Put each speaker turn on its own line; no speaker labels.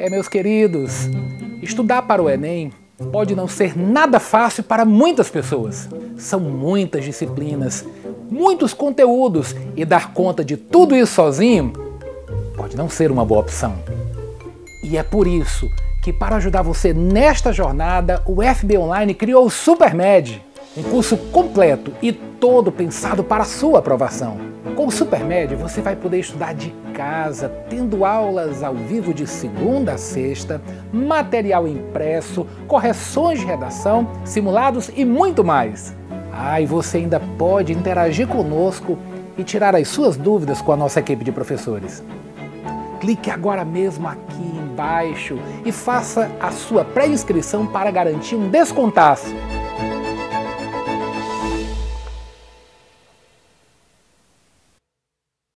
Meus queridos, estudar para o Enem pode não ser nada fácil para muitas pessoas. São muitas disciplinas, muitos conteúdos e dar conta de tudo isso sozinho pode não ser uma boa opção. E é por isso que, para ajudar você nesta jornada, o FB Online criou o SuperMed, um curso completo e todo pensado para a sua aprovação. Com o SuperMed você vai poder estudar de casa, tendo aulas ao vivo de segunda a sexta, material impresso, correções de redação, simulados e muito mais. E você ainda pode interagir conosco e tirar as suas dúvidas com a nossa equipe de professores. Clique agora mesmo aqui embaixo e faça a sua pré-inscrição para garantir um descontaço.